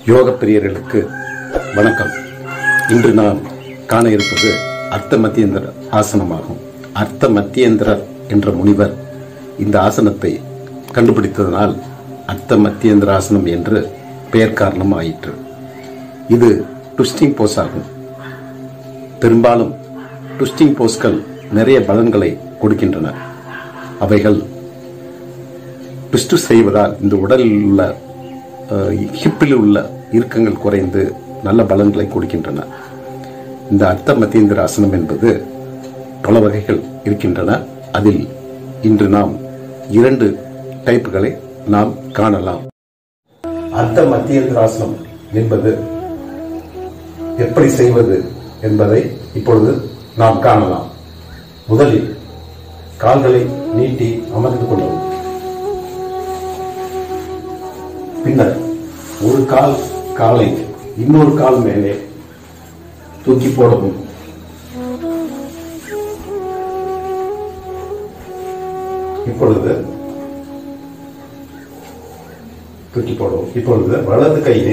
யோக பிரியர்களுக்கு வணக்கம். இன்று நாம் காண இருப்பது அர்த்த மத்தியந்திர ஆசனமாகும். அர்த்த மத்தியந்திரர் என்ற முனிவர் இந்த ஆசனத்தை கண்டுபிடித்ததனால் அர்த்த மத்தியந்திர ஆசனம் என்று பெயர் காரணம் ஆயிற்று. இது ட்விஸ்டிங் போஸ் ஆகும். பெரும்பாலும் ட்விஸ்டிங் போஸ்கள் நிறைய பலன்களை கொடுக்கின்றன. அவைகள் ட்விஸ்ட் செய்வதால் இந்த உடலில் உள்ள ஹிப்பில் உள்ள இறுக்கங்கள் குறைந்து நல்ல பலன்களை கொடுக்கின்றன. இந்த அர்த்த மத்தியந்திர ஆசனம் என்பது பல வகைகள் இருக்கின்றன. அதில் இன்று நாம் 2 டைப்புகளை நாம் காணலாம். அர்த்த மத்தியந்திர ஆசனம் என்பது எப்படி செய்வது என்பதை இப்பொழுது நாம் காணலாம். முதலில் கால்களை நீட்டி அமர்ந்து கொள்ளவும். பின்னர் ஒரு காலை இன்னொரு கால் மேலே தூக்கி போடவும். இப்பொழுது தூக்கி போடவும். இப்பொழுது வலது கையை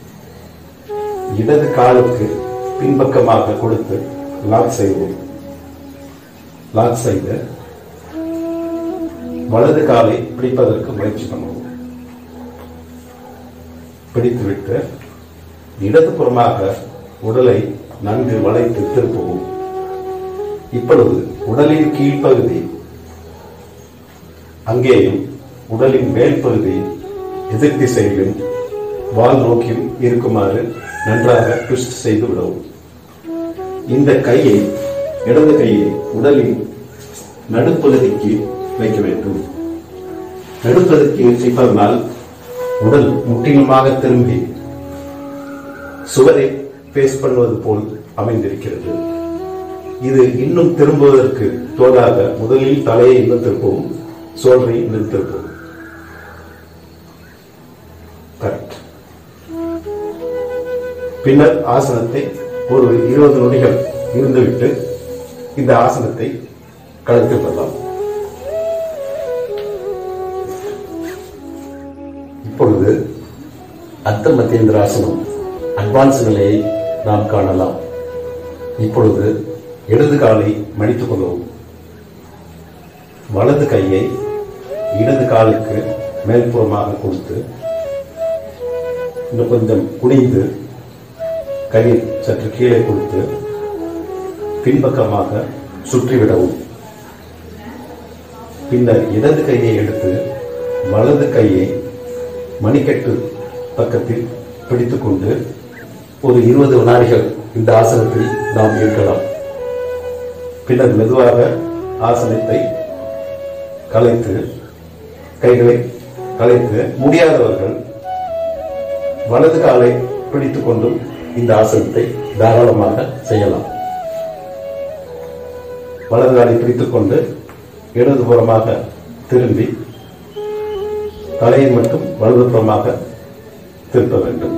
இடது காலுக்கு பின்பக்கமாக கொடுத்து லாக் செய்வோம். லாக் செய்து வலது காலை பிடிப்பதற்கு முயற்சி பண்ணுவோம். பிடித்துவிட்டு இடதுபுறமாக உடலை நன்கு வளைத்து திருப்பவும். இப்பொழுது உடலின் கீழ்ப்பகுதி அங்கேயும் உடலின் மேல் பகுதி எதிர் திசையிலும் வால் நோக்கியும் இருக்குமாறு நன்றாக ட்விஸ்ட் செய்து விடவும். இந்த கையை இடது கையை உடலின் நடுப்பகுதிக்கு வைக்க வேண்டும். நடுப்பகுதிக்கு வைப்பதனால் உடல் முற்றிலுமாக திரும்பி சுவரை பேஸ் பண்ணுவது போல் அமைந்திருக்கிறது. இது இன்னும் திரும்புவதற்கு தோதாக முதலில் தலையை இன்னும் திருப்பவும், சோழரை இன்னும் திருப்பவும். கரெக்ட். பின்னர் ஆசனத்தை ஒரு 20 நொடிகள் இருந்துவிட்டு இந்த ஆசனத்தை கழுத்து கொள்ளலாம். இப்பொழுது அர்த்த மத்தியந்திர ஆசனம் அட்வான்ஸ் நிலையை நாம் காணலாம். இப்பொழுது இடது காலை மடித்துக் கொள்ளவும். வலது கையை இடது காலுக்கு மேல்புறமாக கொடுத்து இன்னும் கொஞ்சம் குனிந்து கையை சற்று கீழே கொடுத்து பின்பக்கமாக சுற்றிவிடவும். பின்னர் இடது கையை எடுத்து வலது கையை மணிக்கட்டு பக்கத்தில் பிடித்துக் கொண்டு ஒரு 20 வினாடிகள் இந்த ஆசனத்தில் நாம் இருக்கலாம். பின்னர் மெதுவாக ஆசனத்தை கலைத்து கைகளை கலைத்து முடியாதவர்கள் வலது காலை பிடித்துக் கொண்டும் இந்த ஆசனத்தை தாராளமாக செய்யலாம். வலது காலை பிடித்துக் கொண்டு இடதுபுறமாக திரும்பி தலையை மட்டும் வலதுபுறமாக திருப்ப வேண்டும்.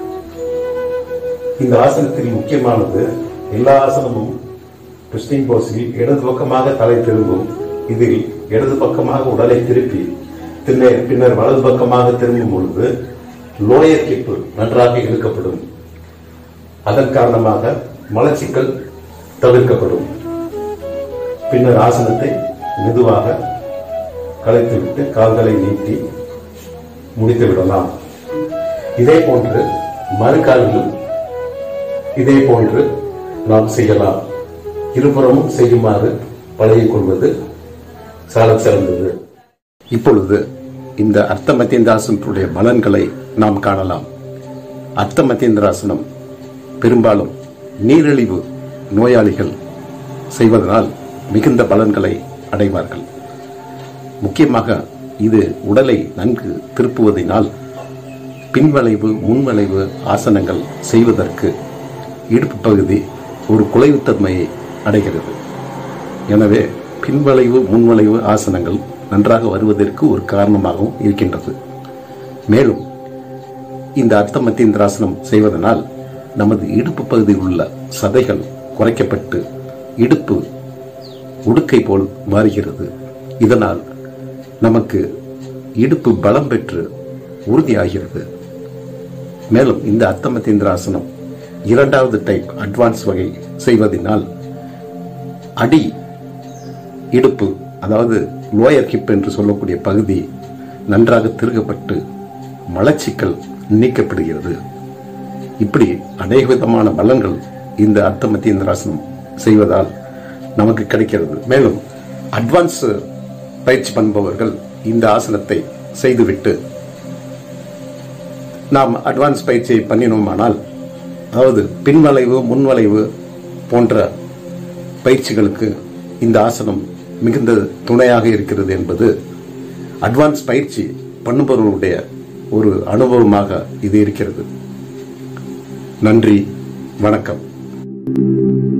இந்த ஆசனத்தில் முக்கியமானது, எல்லா ஆசனமும் ட்விஸ்டிங் போஸில் இடது பக்கமாக தலை திரும்பும். இதில் இடது பக்கமாக உடலை திருப்பி பின்னர் வலது பக்கமாக திரும்பும் பொழுது லோயர் ஹிப் நன்றாக இழுக்கப்படும். அதன் காரணமாக மலச்சிக்கல் தவிர்க்கப்படும். பின்னர் ஆசனத்தை மெதுவாக கலைத்துவிட்டு கால்களை நீட்டி முடித்து விடலாம். இதே போன்று மறுகாலிலும் இதே போன்று நாம் செய்யலாம். இருபுறமும் செய்யுமாறு பழகிக் கொள்வது சால சிறந்தது. இப்பொழுது இந்த அர்த்த மத்தியந்திராசனத்துடைய பலன்களை நாம் காணலாம். அர்த்த மத்தியந்திராசனம் பெரும்பாலும் நீரிழிவு நோயாளிகள் செய்வதனால் மிகுந்த பலன்களை அடைவார்கள். முக்கியமாக இது உடலை நன்கு திருப்புவதனால் பின்வளைவு முன்வளைவு ஆசனங்கள் செய்வதற்கு இடுப்பு பகுதி ஒரு குலைவுத்தன்மையை அடைகிறது. எனவே பின்வளைவு முன்வளைவு ஆசனங்கள் நன்றாக வருவதற்கு ஒரு காரணமாகவும் இருக்கின்றது. மேலும் இந்த அர்த்த மத்தியந்திராசனம் செய்வதனால் நமது இடுப்பு பகுதியில் உள்ள சதைகள் குறைக்கப்பட்டு இடுப்பு உடுக்கை போல் மாறுகிறது. இதனால் நமக்கு இடுப்பு பலம் பெற்று உறுதியாகிறது. மேலும் இந்த அர்த்த மத்தியந்திராசனம் இரண்டாவது டைப் அட்வான்ஸ் வகை செய்வதனால் அடி இடுப்பு, அதாவது லோயர் ஹிப் என்று சொல்லக்கூடிய பகுதி நன்றாக திருகப்பட்டு மலச்சிக்கல் நீக்கப்படுகிறது. இப்படி அநேக விதமான பலன்கள் இந்த அர்த்த மத்தியந்திராசனம் செய்வதால் நமக்கு கிடைக்கிறது. மேலும் அட்வான்ஸ் பயிற்சி பண்ணுபவர்கள் இந்த ஆசனத்தை செய்துவிட்டு நாம் அட்வான்ஸ் பயிற்சியை பண்ணினோமானால், அதாவது பின்வளைவு முன்வளைவு போன்ற பயிற்சிகளுக்கு இந்த ஆசனம் மிகுந்த துணையாக இருக்கிறது என்பது அட்வான்ஸ் பயிற்சி பண்ணுபவர்களுடைய ஒரு அனுபவமாக இது இருக்கிறது. நன்றி, வணக்கம்.